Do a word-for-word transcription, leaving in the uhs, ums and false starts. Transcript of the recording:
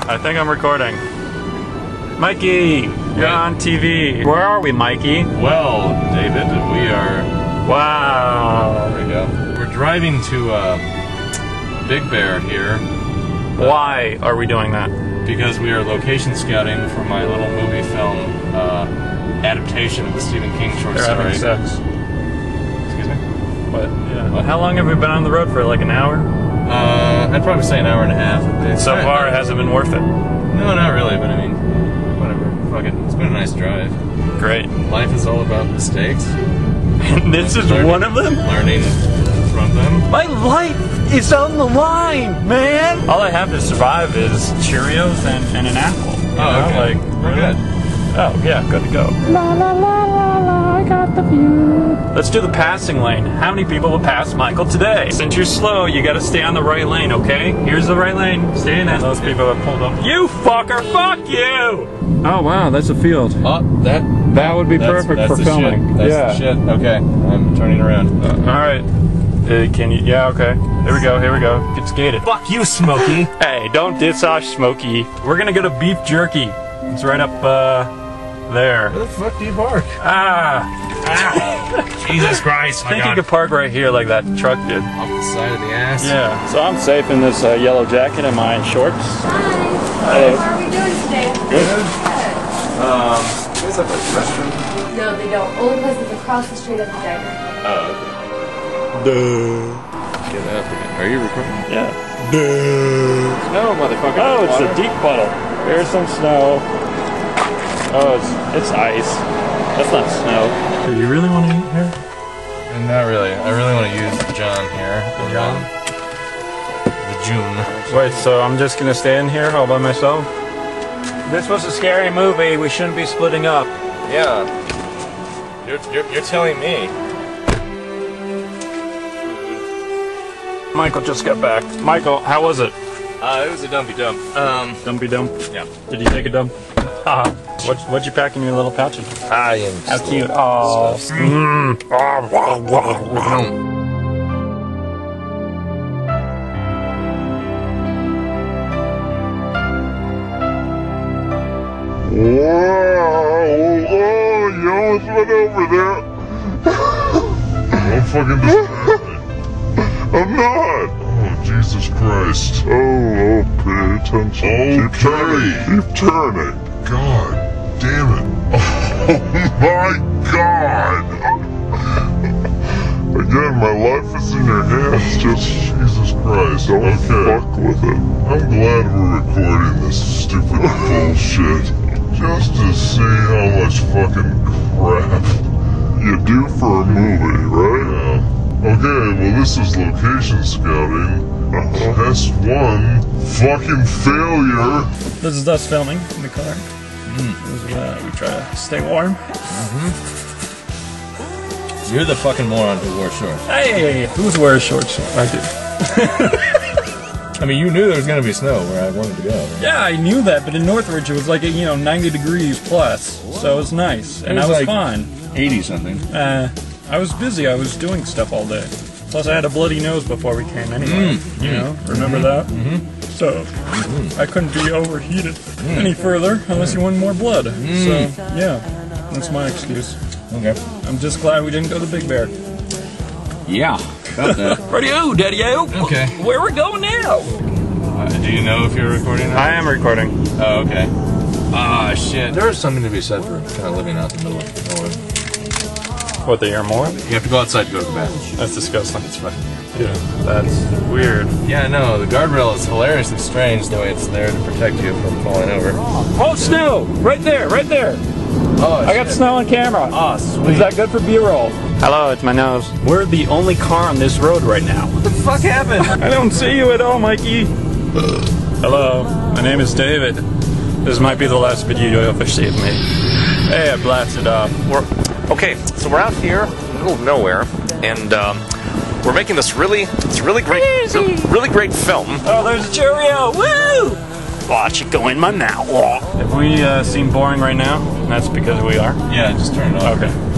I think I'm recording. Mikey, you're Wait. on T V. Where are we, Mikey? Well, David, we are... Wow. There we go. We're driving to uh, Big Bear here. Why are we doing that? Because we are location scouting for my little movie film uh, adaptation of the Stephen King short They're story. having sex. Excuse me? What? Yeah. Well, how long have we been on the road for? Like an hour? Uh, I'd probably say an hour and a half at least. So far, it hasn't been worth it. No, not really, but I mean, whatever. Fuck it. It's been a nice drive. Great. Life is all about mistakes. And this is learning, one of them? Learning from them. My life is on the line, man! All I have to survive is Cheerios and, and an apple. You Oh, know? okay. Like, We're really? good. Oh, yeah, good to go. La la la la la, I got the view. Let's do the passing lane. How many people will pass Michael today? Since you're slow, you gotta stay on the right lane, okay? Here's the right lane. Stay in it. Those people have pulled up. You fucker! Fuck you! Oh, wow, that's a field. Oh, that... That would be that's, perfect that's for the filming. Shit. That's yeah. the shit. Okay, I'm turning around. Uh, Alright. Uh, can you? Yeah, okay. Here we go, here we go. Get skated. Fuck you, Smokey! Hey, don't diss off Smokey. We're gonna go to Beef Jerky. It's right up, uh, there. Where the fuck do you bark? Ah! Ah. Jesus Christ, I my think God. you could park right here like that truck did. Off the side of the ass? Yeah. So I'm safe in this uh, yellow jacket and my shorts. Hi. Hey. How are we doing today? Good. Um, you guys have a restroom? No, they don't. Only place is across the street at the diner. Oh, okay. Duh. Get up again. Are you recording? Yeah. Duh. No, motherfucker. Oh, it's a deep puddle. Here's some snow. Oh, it's it's ice. That's not snow. Do you really want to eat here? Not really. I really want to use the John here. The John? The June. Wait, so I'm just gonna stay in here all by myself? This was a scary movie. We shouldn't be splitting up. Yeah. You're, you're, you're telling me. Michael just got back. Michael, how was it? Uh, it was a dumpy dump. Um, Dumpy dump. yeah. Did you take a dump? Haha. What what'd you pack in your little pouches? I am How cute. Oh. Mm. Wow, oh, you almost went over there. I'm fucking disgusting. I'm not. Oh, Jesus Christ. Oh, oh, pay attention. Okay. Keep turning. Keep turning. God damn it. Oh my God. Again, my life is in your hands. Just Jesus Christ. Don't okay. fuck with it. I'm glad we're recording this stupid bullshit. Just to see how much fucking crap you do for a movie, right? Yeah. Okay, well this is location scouting. Uh-huh. Test one. Fucking failure. This is us filming in the car. Mm. This is, uh, we try to stay warm. Mm-hmm. You're the fucking moron who wore shorts. Hey, who's wearing shorts? I do. I mean, you knew there was going to be snow where I wanted to go. Right? Yeah, I knew that, but in Northridge it was like, you know, ninety degrees plus, so it was nice, and It was I was like fine. eighty something. Uh, I was busy, I was doing stuff all day. Plus I had a bloody nose before we came anyway, Mm. you know, remember Mm-hmm. that? Mm-hmm. So, Mm-hmm. I couldn't be overheated Mm. any further unless you wanted more blood. Mm. So, yeah, that's my excuse. Okay. I'm just glad we didn't go to Big Bear. Yeah. About that. Radio, Daddy-o! Okay. Where are we going now? Uh, do you know if you're recording now? I am recording. Oh, okay. Ah, shit. There is something to be said for kind of living out in the middle of nowhere. What, they hear more? You have to go outside to go to the bathroom. That's disgusting. It's fucking Yeah, that's weird. Yeah, no, the guardrail is hilariously strange the way it's there to protect you from falling over. Oh, snow! Right there, right there! Oh, I got shit. snow on camera. Oh, sweet. Is that good for B-roll? Hello, it's my nose. We're the only car on this road right now. What the fuck happened? I don't see you at all, Mikey. Hello, my name is David. This might be the last video you'll ever see of me. Hey, I blasted off. We're, okay, so we're out here in the middle of nowhere, and um, we're making this really, it's really great, really, really great film. Oh, there's a Cheerio! Woo! Watch it go in my mouth. If we uh, seem boring right now, that's because we are. Yeah, just turn it off. Okay.